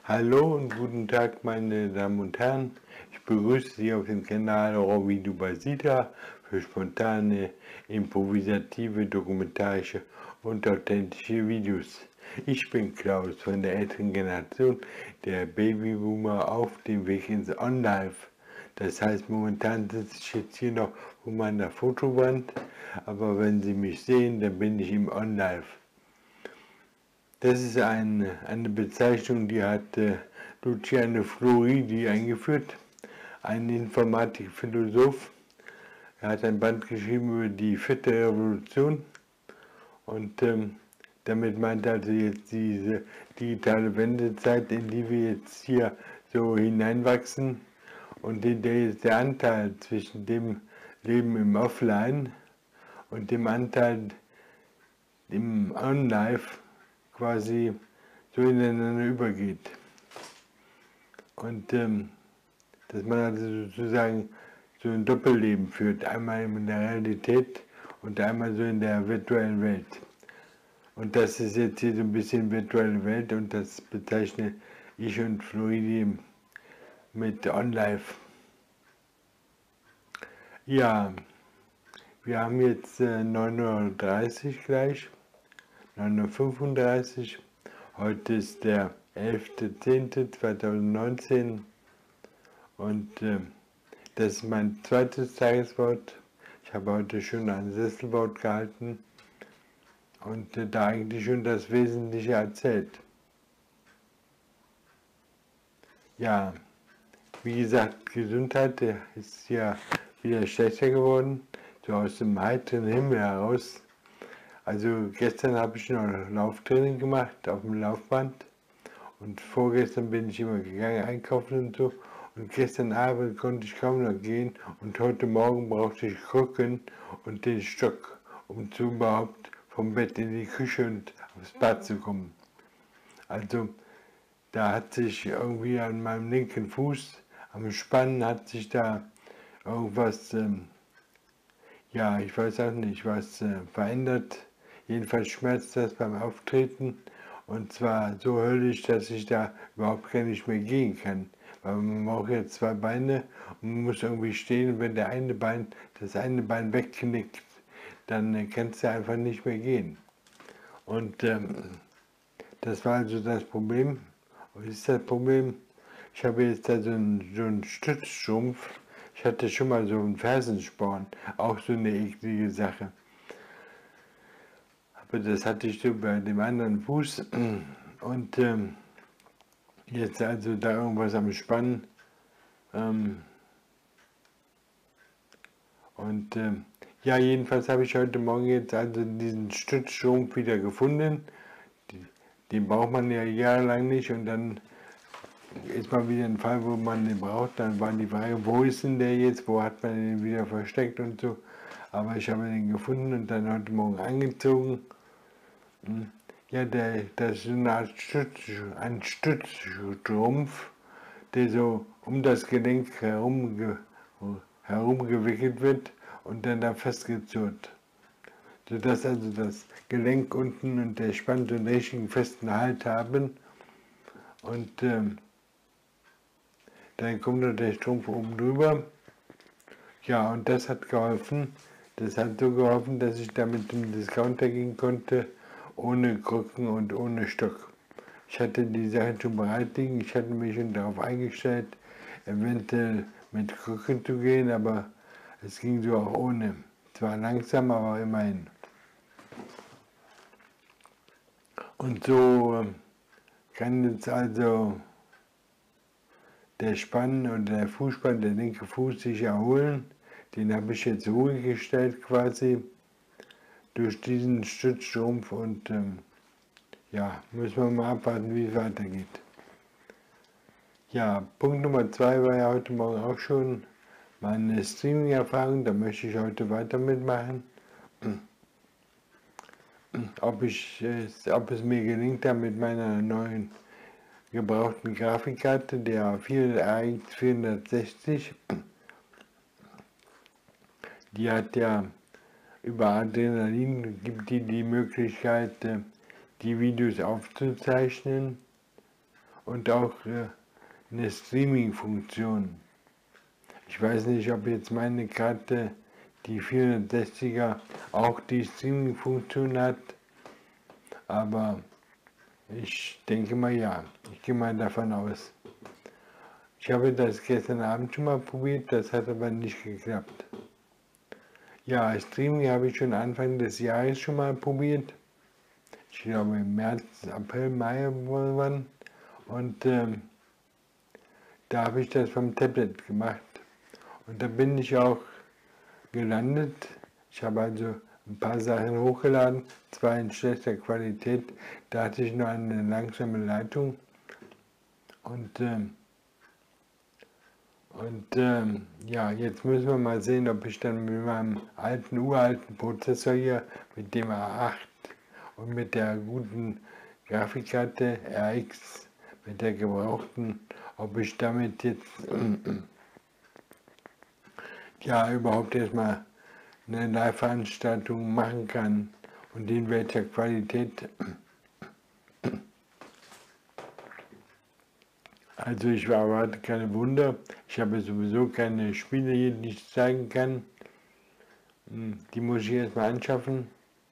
Hallo und guten Tag, meine Damen und Herren. Ich begrüße Sie auf dem Kanal Rovidu Basita für spontane, improvisative, dokumentarische und authentische Videos. Ich bin Klaus von der älteren Generation, der Babyboomer auf dem Weg ins On-Life. Das heißt, momentan sitze ich jetzt hier noch vor meiner Fotowand, aber wenn Sie mich sehen, dann bin ich im On-Life. Das ist eine Bezeichnung, die hat Luciano Floridi eingeführt, ein Informatikphilosoph. Er hat ein Band geschrieben über die vierte Revolution und damit meint er also jetzt diese digitale Wendezeit, in die wir jetzt hier so hineinwachsen und in der jetzt der Anteil zwischen dem Leben im Offline und dem Anteil im On-Life quasi so ineinander übergeht. Und dass man also sozusagen so ein Doppelleben führt, einmal in der Realität und einmal so in der virtuellen Welt. Und das ist jetzt hier so ein bisschen virtuelle Welt und das bezeichne ich und Floridi mit On-Life. Ja, wir haben jetzt 9:30 Uhr gleich, 9:35 Uhr. Heute ist der 11.10.2019 und das ist mein zweites Tageswort. Ich habe heute schon ein Sesselwort gehalten und da eigentlich schon das Wesentliche erzählt. Ja, wie gesagt, Gesundheit ist ja wieder schlechter geworden, so aus dem heiteren Himmel heraus. Also gestern habe ich noch Lauftraining gemacht auf dem Laufband und vorgestern bin ich immer gegangen einkaufen und so und gestern Abend konnte ich kaum noch gehen und heute Morgen brauchte ich Krücken und den Stock, um überhaupt vom Bett in die Küche und aufs Bad zu kommen. Also da hat sich irgendwie an meinem linken Fuß, am Spann hat sich da irgendwas, ja ich weiß auch nicht, was verändert. Jedenfalls schmerzt das beim Auftreten und zwar so höllisch, dass ich da überhaupt gar nicht mehr gehen kann. Weil man braucht ja zwei Beine und man muss irgendwie stehen und wenn das eine Bein wegknickt, dann kannst du einfach nicht mehr gehen. Und das war also das Problem. Was ist das Problem? Ich habe jetzt da so einen Stützstrumpf. Ich hatte schon mal so einen Fersensporn, auch so eine eklige Sache. Aber das hatte ich so bei dem anderen Fuß und jetzt also da irgendwas am Spann und ja, jedenfalls habe ich heute Morgen jetzt also diesen Stützstrumpf wieder gefunden. Den braucht man ja jahrelang nicht und dann ist mal wieder ein Fall, wo man den braucht. Dann war die Frage, wo ist denn der jetzt, wo hat man den wieder versteckt und so. Aber ich habe den gefunden und dann heute Morgen angezogen. Ja, das ist eine Art ein Stützstrumpf, der so um das Gelenk herumgewickelt wird und dann da festgezurrt. Sodass also das Gelenk unten und der Spann so einen richtigen festen Halt haben. Und dann kommt noch der Strumpf oben drüber. Ja, und das hat geholfen. Das hat so geholfen, dass ich damit zum Discounter gehen konnte, ohne Krücken und ohne Stock. Ich hatte die Sachen schon bereit liegen, ich hatte mich schon darauf eingestellt, eventuell mit Krücken zu gehen, aber es ging so auch ohne. Zwar langsam, aber immerhin. Und so kann jetzt also der Spann oder der Fußspann, der linke Fuß sich erholen. Den habe ich jetzt ruhig gestellt quasi durch diesen Stützstrumpf und ja, müssen wir mal abwarten, wie es weitergeht. Ja, Punkt Nummer 2 war ja heute Morgen auch schon meine Streaming-Erfahrung, da möchte ich heute weiter mitmachen. Ob es mir gelingt, da mit meiner neuen gebrauchten Grafikkarte, der RX 460, die hat ja über Adrenalin, gibt die Möglichkeit, die Videos aufzuzeichnen und auch eine Streaming-Funktion. Ich weiß nicht, ob jetzt meine Karte, die 460er, auch die Streaming-Funktion hat, aber ich denke mal ja. Ich gehe mal davon aus. Ich habe das gestern Abend schon mal probiert, das hat aber nicht geklappt. Ja, Streaming habe ich schon Anfang des Jahres schon mal probiert. Ich glaube im März, April, Mai wohl wann. Und da habe ich das vom Tablet gemacht. Und da bin ich auch gelandet. Ich habe also ein paar Sachen hochgeladen, zwar in schlechter Qualität, da hatte ich nur eine langsame Leitung. Ja, jetzt müssen wir mal sehen, ob ich dann mit meinem uralten Prozessor hier, mit dem A8 und mit der guten Grafikkarte RX, mit der gebrauchten, ob ich damit jetzt ja überhaupt erstmal eine Live-Veranstaltung machen kann und in welcher Qualität. Also ich erwarte keine Wunder. Ich habe sowieso keine Spiele hier, die ich zeigen kann. Die muss ich erstmal anschaffen.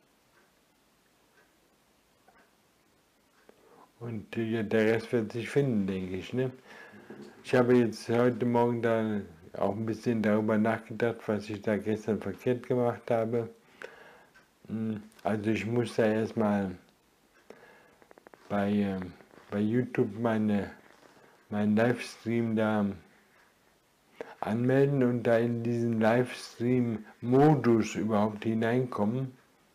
Und ja, der Rest wird sich finden, denke ich. Ne? Ich habe jetzt heute Morgen da auch ein bisschen darüber nachgedacht, was ich da gestern verkehrt gemacht habe. Also ich muss da erstmal bei YouTube meinen Livestream da anmelden und da in diesen Livestream-Modus überhaupt hineinkommen,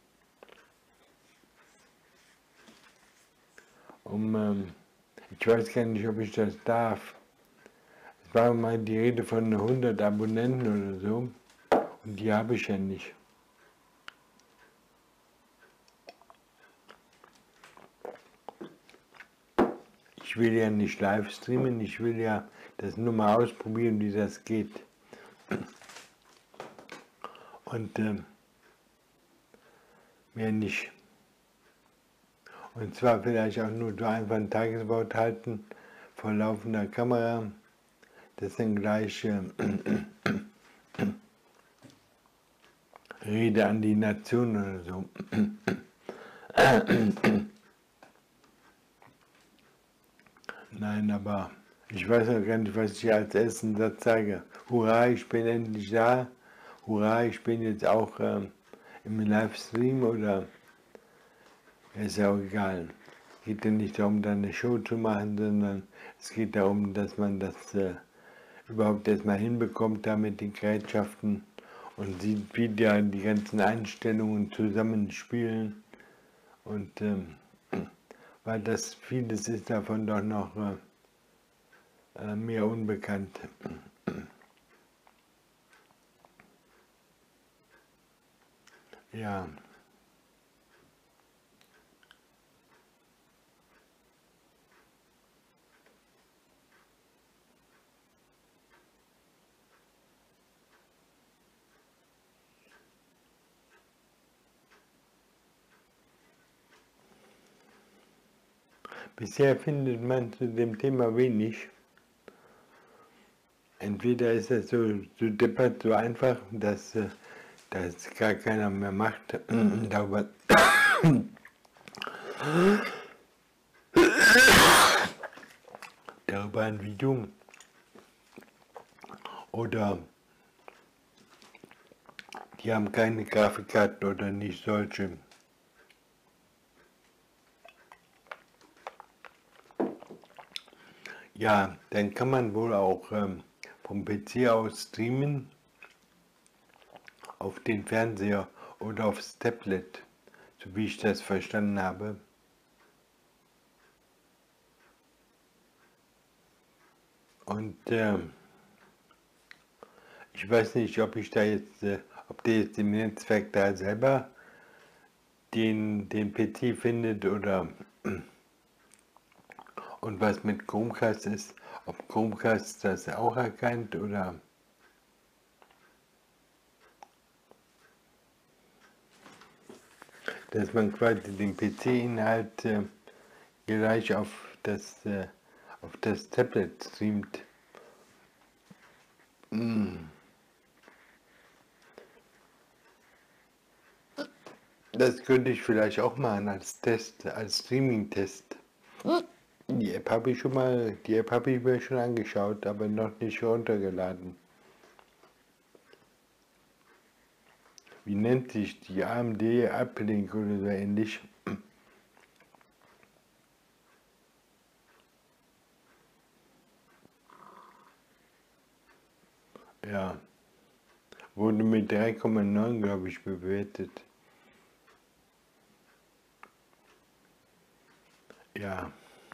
ich weiß gar nicht, ob ich das darf. Es war mal die Rede von 100 Abonnenten oder so und die habe ich ja nicht. Ich will ja nicht live streamen, ich will ja das nur mal ausprobieren, wie das geht. Und mehr nicht. Und zwar vielleicht auch nur so einfach ein Tageswort halten vor laufender Kamera. Das dann gleich Rede an die Nation oder so. Nein, aber ich weiß auch gar nicht, was ich als ersten Satz sage. Hurra, ich bin endlich da. Hurra, ich bin jetzt auch im Livestream oder ist ja auch egal. Es geht ja nicht darum, da eine Show zu machen, sondern es geht darum, dass man das überhaupt erstmal hinbekommt, da mit den Gerätschaften und sieht, wie da die ganzen Einstellungen zusammenspielen. Und weil das vieles ist davon doch noch mir unbekannt. Ja. Bisher findet man zu dem Thema wenig. Entweder ist es so deppert, so einfach, dass das gar keiner mehr macht, darüber ein Video. Oder die haben keine Grafikkarten oder nicht solche. Ja, dann kann man wohl auch vom PC aus streamen auf den Fernseher oder aufs Tablet, so wie ich das verstanden habe. Und ich weiß nicht, ob ich da jetzt, ob der jetzt im Netzwerk da selber den PC findet oder und was mit Chromecast ist, ob Chromecast das auch erkannt oder dass man quasi den PC-Inhalt gleich auf das auf das Tablet streamt. Das könnte ich vielleicht auch machen als Test, als Streaming-Test. Die App habe ich mir schon angeschaut, aber noch nicht runtergeladen. Wie nennt sich die AMD Uplink oder so ähnlich? Ja, wurde mit 3,9 glaube ich bewertet. Ja.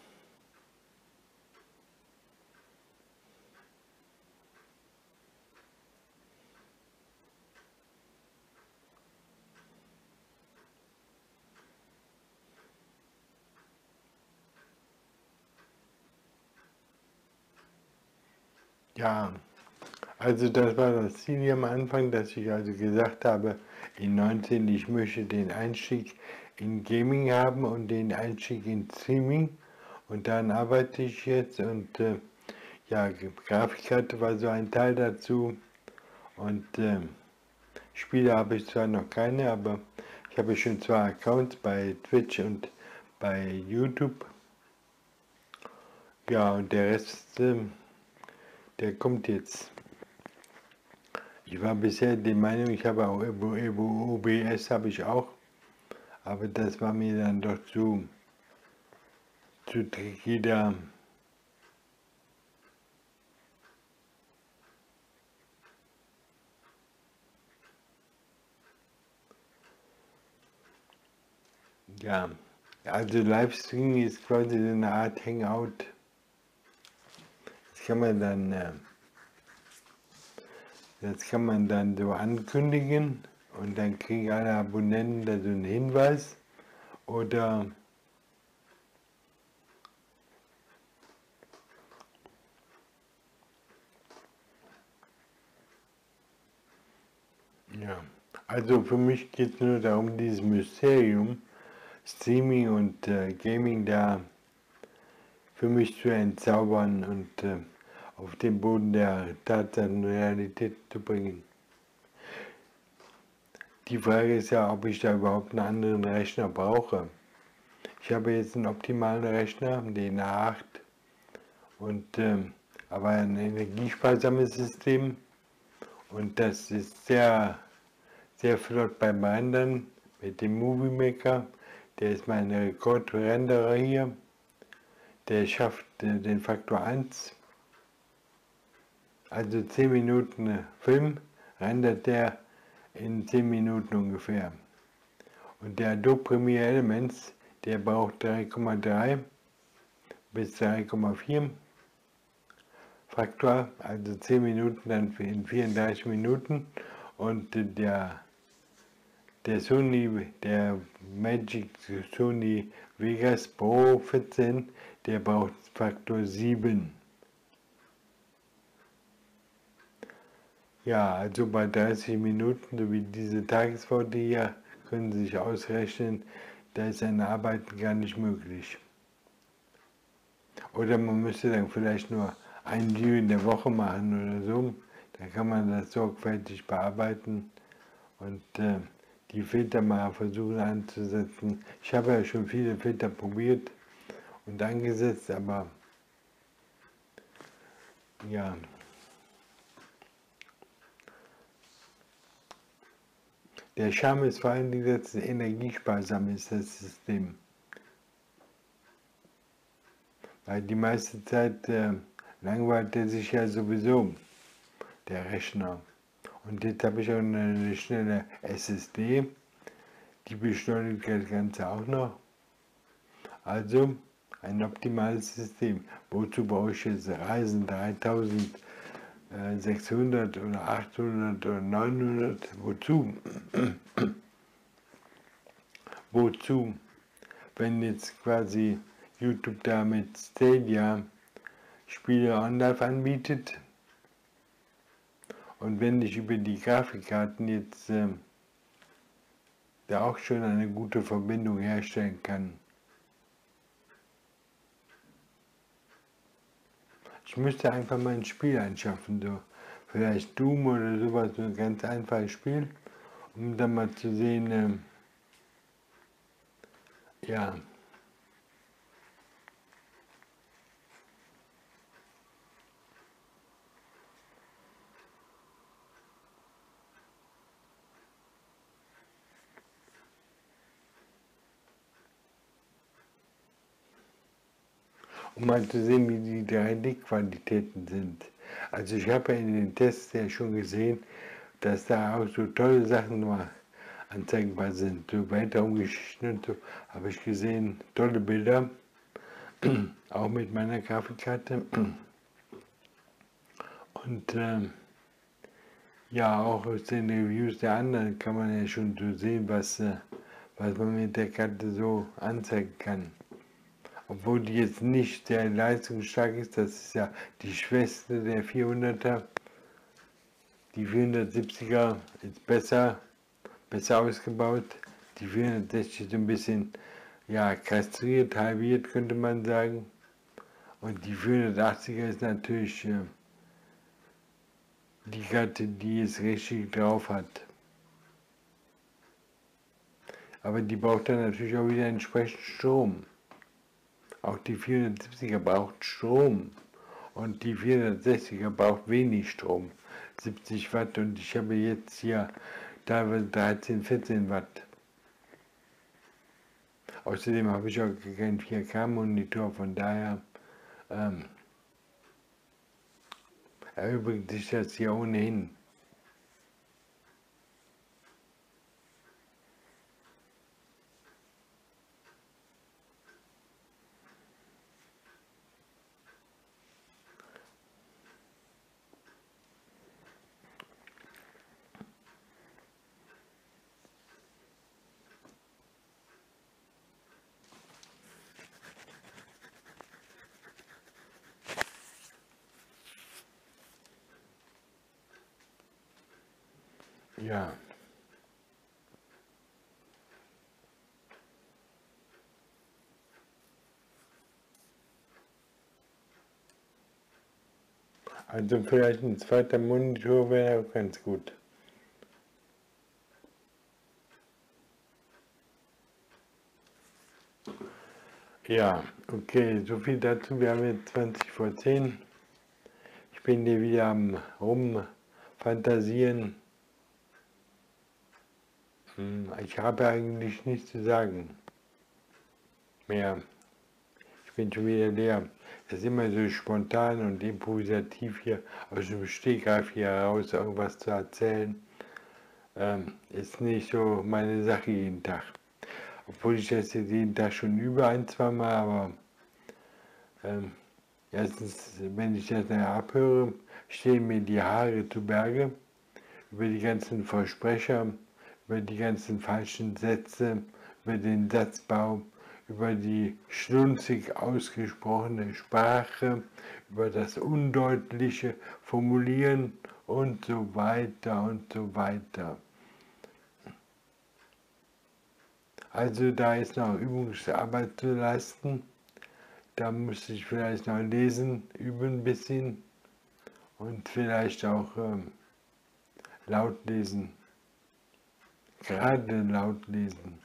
Ja, also das war das Ziel hier am Anfang, dass ich also gesagt habe, in 19 ich möchte den Einstieg in Gaming haben und den Einstieg in Streaming und dann arbeite ich jetzt und ja, Grafikkarte war so ein Teil dazu und Spiele habe ich zwar noch keine, aber ich habe schon 2 Accounts bei Twitch und bei YouTube. Ja, und der Rest, der kommt jetzt. Ich war bisher der Meinung, ich habe auch OBS habe ich auch, aber das war mir dann doch zu tricky da. Ja, also Livestreaming ist quasi so eine Art Hangout. Das kann man dann so ankündigen und dann kriegen alle Abonnenten da so einen Hinweis oder ja, also für mich geht es nur darum, dieses Mysterium, Streaming und Gaming da für mich zu entzaubern und auf den Boden der Tatsachen und Realität zu bringen. Die Frage ist ja, ob ich da überhaupt einen anderen Rechner brauche. Ich habe jetzt einen optimalen Rechner, den A8, und, aber ein energiesparsames System und das ist sehr, sehr flott beim Rendern mit dem Movie Maker. Der ist mein Rekordrenderer hier. Der schafft den Faktor 1. Also 10 Minuten Film rendert der in 10 Minuten ungefähr. Und der Adobe Premiere Elements, der braucht 3,3 bis 3,4 Faktor, also 10 Minuten dann in 34 Minuten. Und der Magic Sony Vegas Pro 14, der braucht Faktor 7. Ja, also bei 30 Minuten, so wie diese Tagesworte hier, können Sie sich ausrechnen, da ist ein Arbeiten gar nicht möglich. Oder man müsste dann vielleicht nur ein Video in der Woche machen oder so. Dann kann man das sorgfältig bearbeiten und die Filter mal versuchen anzusetzen. Ich habe ja schon viele Filter probiert und angesetzt, aber ja. Der Charme ist vor allem, dass es energiesparsam ist, das System. Weil die meiste Zeit langweilt er sich ja sowieso, der Rechner. Und jetzt habe ich auch eine schnelle SSD, die beschleunigt das Ganze auch noch. Also ein optimales System. Wozu brauche ich jetzt Ryzen 3600 oder 800 oder 900? Wozu? Wozu? Wenn jetzt quasi YouTube da mit Stadia Spiele online anbietet und wenn ich über die Grafikkarten jetzt da auch schon eine gute Verbindung herstellen kann. Ich müsste einfach mal ein Spiel anschaffen, so. Vielleicht Doom oder sowas, so ein ganz einfaches Spiel, um dann mal zu sehen, ja, um mal zu sehen, wie die 3D-Qualitäten sind. Also ich habe ja in den Tests ja schon gesehen, dass da auch so tolle Sachen nur anzeigbar sind. So Weltraumgeschichten und so habe ich gesehen, tolle Bilder, auch mit meiner Grafikkarte. Und ja, auch aus den Reviews der anderen kann man ja schon so sehen, was man mit der Karte so anzeigen kann. Obwohl die jetzt nicht sehr leistungsstark ist, das ist ja die Schwester der 400er. Die 470er ist besser ausgebaut. Die 460 ist ein bisschen, ja, kastriert, halbiert, könnte man sagen. Und die 480er ist natürlich die Karte, die es richtig drauf hat. Aber die braucht dann natürlich auch wieder entsprechend Strom. Auch die 470er braucht Strom. Und die 460er braucht wenig Strom. 70 Watt, und ich habe jetzt hier teilweise 13, 14 Watt. Außerdem habe ich auch keinen 4K-Monitor, von daher erübrigt sich das hier ohnehin. Ja. Also vielleicht ein zweiter Monitor wäre auch ganz gut. Ja, okay, so viel dazu. Wir haben jetzt 20 vor 10. Ich bin hier wieder am Rumfantasieren. Ich habe eigentlich nichts zu sagen mehr. Ich bin schon wieder leer. Das ist immer so spontan und improvisativ hier aus dem Stegreif hier heraus irgendwas zu erzählen. Ist nicht so meine Sache jeden Tag. Obwohl ich das jetzt jeden Tag schon übe, ein, zwei Mal, aber erstens, wenn ich das nachher abhöre, stehen mir die Haare zu Berge über die ganzen Versprecher, über die ganzen falschen Sätze, über den Satzbau, über die schlunzig ausgesprochene Sprache, über das undeutliche Formulieren und so weiter und so weiter. Also da ist noch Übungsarbeit zu leisten. Da muss ich vielleicht noch lesen, üben ein bisschen und vielleicht auch laut lesen, gerade laut lesen.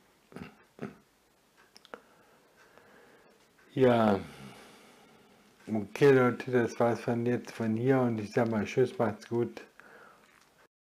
Ja, okay Leute, das war's von jetzt von hier, und ich sag mal Tschüss, macht's gut.